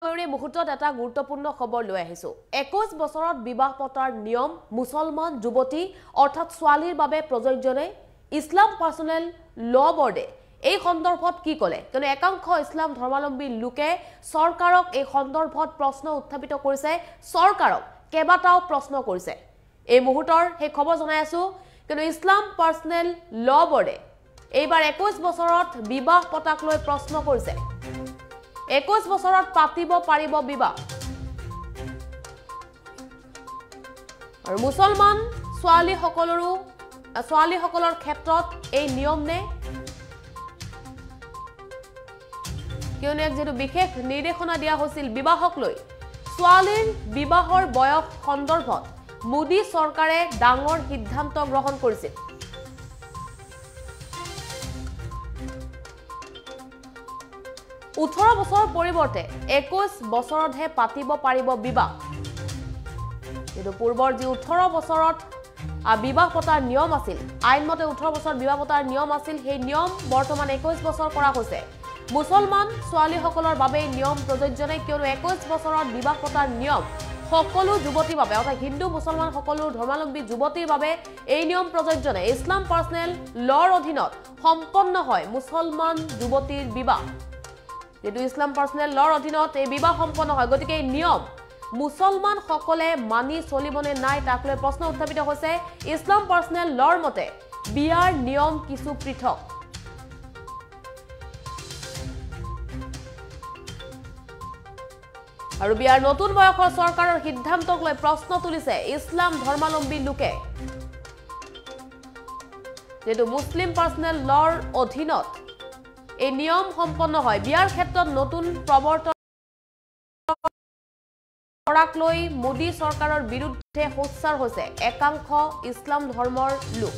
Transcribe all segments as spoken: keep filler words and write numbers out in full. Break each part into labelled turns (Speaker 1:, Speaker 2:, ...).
Speaker 1: মুহূৰ্তত এটা গুৰুত্বপূৰ্ণ খবৰ লৈ আহিছো। একৈশ বছৰত বিবাহ পতাৰ নিয়ম মুছলমান যুৱতী অৰ্থাৎ ছোৱালীৰ বাবে প্ৰযোজ্য নে? ইছলাম পাৰ্চনেল ল বৰ্ডে এই সন্দৰ্ভত কি ক'লে? কিয়নো একাংশ ইছলাম ধৰ্মাৱলম্বী লোকে চৰকাৰক এই সন্দৰ্ভত প্ৰশ্ন উত্থাপিত কৰিছে, চৰকাৰক কেইবাটাও প্ৰশ্ন কৰিছে। এই মুহূৰ্তৰ সেই খবৰ জনাই আছো, কিয়নো ইছলাম পাৰ্চনেল ল বৰ্ডে এইবাৰ একৈশ বছৰত বিবাহ পতাক লৈ প্ৰশ্ন কৰিছে। একৈশ বছৰত পাতিব পাৰিব বিবাহ? আৰু মুছলমান ছোৱালীসকলৰো ছোৱালীসকলৰ ক্ষেত্ৰত এই নিয়ম নে? কিয়নো এক যিটো বিশেষ নিৰ্দেশনা দিয়া হৈছিল বিবাহক লৈ, ছোৱালীৰ বিবাহৰ বয়স সন্দৰ্ভত মোদী চৰকাৰে ডাঙৰ সিদ্ধান্ত গ্ৰহণ কৰিছিল। ওঠৰ বছৰৰ পৰিৱৰ্তে একৈশ বছৰতহে পাতিব পাৰিব বিবাহ। কিন্তু পূৰ্বৰ যি ওঠৰ বছৰত বিবাহ পতাৰ নিয়ম আছিল, আইনমতে ওঠৰ বছৰত বিবাহ পতাৰ নিয়ম আছিল, সেই নিয়ম বৰ্তমান একৈশ বছৰ কৰা হৈছে। মুছলমান ছোৱালীসকলৰ বাবে নিয়ম প্ৰযোজ্য নে? কিয়নো একৈশ বছৰত বিবাহ পতাৰ নিয়ম সকলো যুৱতীৰ বাবে অৰ্থাৎ হিন্দু মুছলমান সকলো ধৰ্মাৱলম্বী যুৱতীৰ বাবে এই নিয়ম প্ৰযোজ্য নে? ইছলাম পাৰ্চনেল লৰ অধীনত সম্পন্ন হয় মুছলমান যুৱতীৰ বিবাহ। যেটো ইছলাম পাৰ্চনেল লৰ অধীনত এই বিবাহ সম্পন্ন হয়, গতিকে এই নিয়ম মুছলমান সকলে মানি চলিবনে নাই তাক লৈ প্ৰশ্ন উত্থাপিত হৈছে। ইছলাম পাৰ্চনেল লৰ মতে বিয়াৰ নিয়ম কিছু পৃথক। আৰু বিয়াৰ নতুন বয়সৰ চৰকাৰৰ সিদ্ধান্তক লৈ প্ৰশ্ন তুলিছে ইছলাম ধৰ্মাৱলম্বী লোকে। যেটো মুছলিম পাৰ্চনেল লৰ অধীনত এই নিয়ম সম্পন্ন হয়, বিয়াৰ ক্ষেত্ৰত নতুন প্ৰৱৰ্তন কৰাক লৈ মোদী চৰকাৰৰ বিৰুদ্ধে সোচ্চাৰ হৈছে একাংশ ইছলাম ধৰ্মৰ লোক।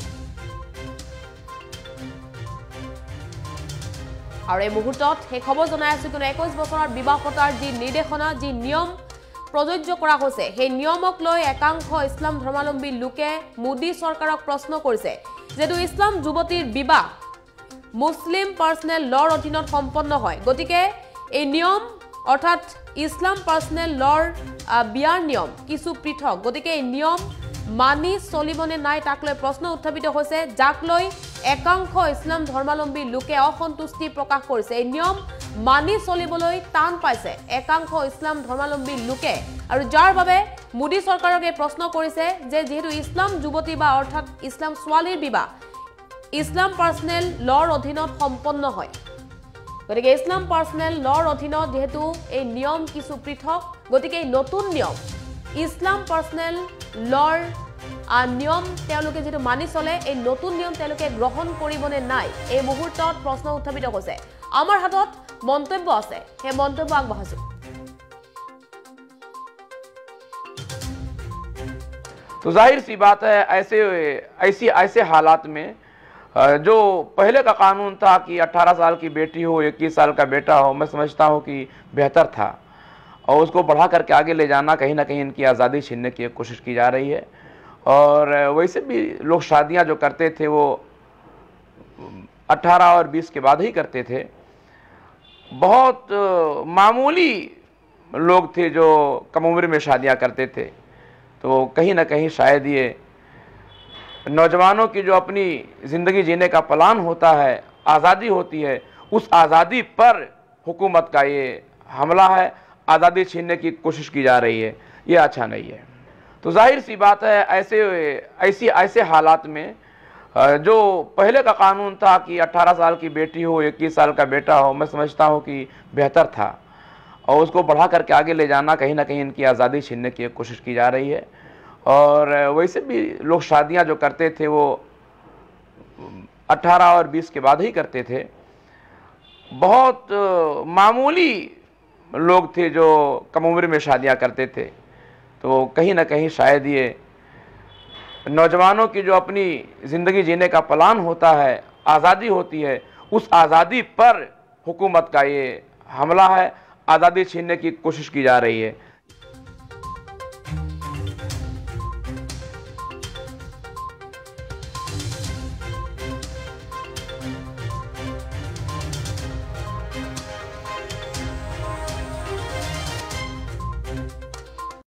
Speaker 1: আৰু এই মুহূৰ্তত সেই খবৰ জনাই আছো, কিন্তু একৈশ বছৰত বিবাহ পতাৰ যি নিৰ্দেশনা, যি নিয়ম প্ৰযোজ্য কৰা হৈছে, সেই নিয়মক লৈ একাংশ ইছলাম ধৰ্মাৱলম্বী লোকে মোদী চৰকাৰক প্ৰশ্ন কৰিছে, যেটো ইছলাম যুৱতীৰ বিবাহ মুছলিম পাৰ্চনেল লৰ অধীনত সম্পন্ন হয়, গতিকে এই নিয়ম অৰ্থাৎ ইছলাম পাৰ্চনেল লৰ বিয়াৰ নিয়ম কিছু পৃথক। গতিকে এই নিয়ম মানি চলিবনে নাই তাক লৈ প্ৰশ্ন উত্থাপিত হৈছে, যাক লৈ একাংশ ইছলাম ধৰ্মাৱলম্বী লোকে অসন্তুষ্টি প্ৰকাশ কৰিছে। এই নিয়ম মানি চলিবলৈ টান পাইছে একাংশ ইছলাম ধৰ্মাৱলম্বী লোকে, আৰু যাৰ বাবে মোদী চৰকাৰক এই প্ৰশ্ন কৰিছে যে যিহেতু ইছলাম যুৱতী বা অৰ্থাৎ ইছলাম ছোৱালীৰ বিবাহ ইছলাম পাৰ্চনেল লৰ অধীনত সম্পন্ন হয়, গতিকে ইছলাম পাৰ্চনেল লৰ অধীনত যেহেতু এই নিয়ম কিছু পৃথক, গতিকে এই নতুন নিয়ম ইছলাম পাৰ্চনেল লৰ নিয়ম তেওঁলোকে যেটো মানি চলে, এই নতুন নিয়ম তেওঁলোকে গ্ৰহণ কৰিবনে নাই এই মুহূৰ্তত প্ৰশ্ন উত্থাপিত হৈছে। আমাৰ হাতত মন্তব্য আছে, সেই মন্তব্য আগবঢ়াইছো।
Speaker 2: तो जाहिर सी बात है, ऐसे ऐसी ऐसे हालात में जो पहले का कानून था कि अठारह साल की बेटी हो, इक्कीस साल का बेटा हो, मैं समझता हूं कि बेहतर था, और उसको बढ़ा करके आगे ले जाना कहीं ना कहीं इनकी आज़ादी छीनने की कोशिश की जा रही है। और वैसे भी लोग शादियां जो करते थे वो अठारह और बीस के बाद ही करते थे। बहुत मामूली लोग थे जो कम उम्र में शादियां करते थे, तो कहीं ना कहीं शायद ये नौजवानों की जो अपनी ज़िंदगी जीने का प्लान होता है, आज़ादी होती है, उस आज़ादी पर हुकूमत का ये हमला है, आज़ादी छीनने की कोशिश की जा रही है, ये अच्छा नहीं है। तो जाहिर सी बात है, ऐसे ऐसे हालात में जो पहले का कानून था कि अठारह साल की बेटी हो, इक्कीस साल का बेटा हो, मैं समझता हूं कि बेहतर था, और उसको बढ़ा करके आगे ले जाना कहीं ना कहीं इनकी आज़ादी छीनने की कोशिश की जा रही है। और वैसे भी लोग शादियां जो करते थे वो अठारह और बीस के बाद ही करते थे। बहुत मामूली लोग थे जो कम उम्र में शादियां करते थे, तो कहीं ना कहीं शायद ये नौजवानों की जो अपनी ज़िंदगी जीने का प्लान होता है, आज़ादी होती है, उस आज़ादी पर हुकूमत का ये हमला है, आज़ादी छीनने की, ये अच्छा नहीं है। तो जाहिर सी बात है, ऐसे ऐसी ऐसे हालात में जो पहले का कानून था कि अठारह साल की बेटी हो, इक्कीस साल का बेटा हो, मैं समझता हूं कि बेहतर था, और उसको बढ़ा करके आगे ले जाना कहीं ना कहीं इनकी आज़ादी छीनने की कोशिश की जा रही है। और वैसे भी लोग शादियां जो करते थे वो अठारह और बीस के बाद ही करते थे। बहुत मामूली लोग थे जो कम उम्र में शादियां करते थे, तो कहीं ना कहीं शायद ये नौजवानों की जो अपनी ज़िंदगी जीने का प्लान होता है, आज़ादी होती है, उस आज़ादी पर हुकूमत का ये हमला है, आज़ादी छीनने की कोशिश की जा रही है।